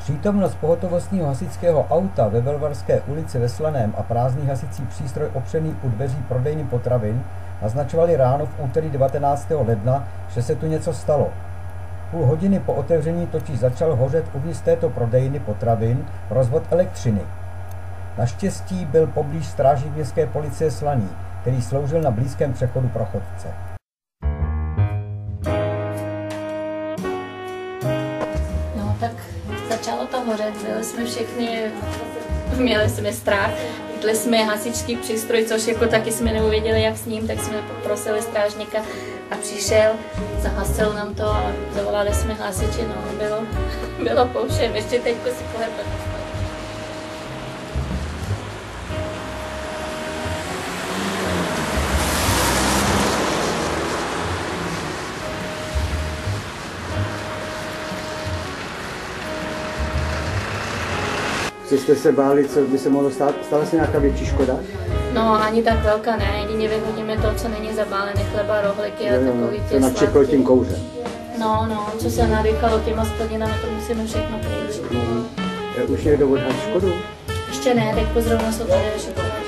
Přítomnost pohotovostního hasičského auta ve Velvarské ulici ve Slaném a prázdný hasicí přístroj opřený u dveří prodejny potravin naznačovali ráno v úterý 19. ledna, že se tu něco stalo. Půl hodiny po otevření totiž začal hořet uvnitř této prodejny potravin rozvod elektřiny. Naštěstí byl poblíž strážník městské policie Slaný, který sloužil na blízkém přechodu pro chodce. No tak začalo to hořet, byli jsme všichni, měli jsme strach, chytli jsme hasičský přístroj, což jako taky jsme neuvěděli, jak s ním, tak jsme poprosili strážníka a přišel, zahasil nám to a zavolali jsme hasiči, no bylo po všem, ještě teďko si pohledat. Co jste se báli, co by se mohlo stát? Stala se nějaká větší škoda? No, ani tak velká ne, jedině vyhodíme to, co není zabálené, chleba, rohlíky a takový ty to načekalo tím kouřem. No, co se nadýkalo těma splodinami, to musíme všechno pryč. Už někdo odhad škodu? Ještě ne, teď zrovna jsou tady všechno.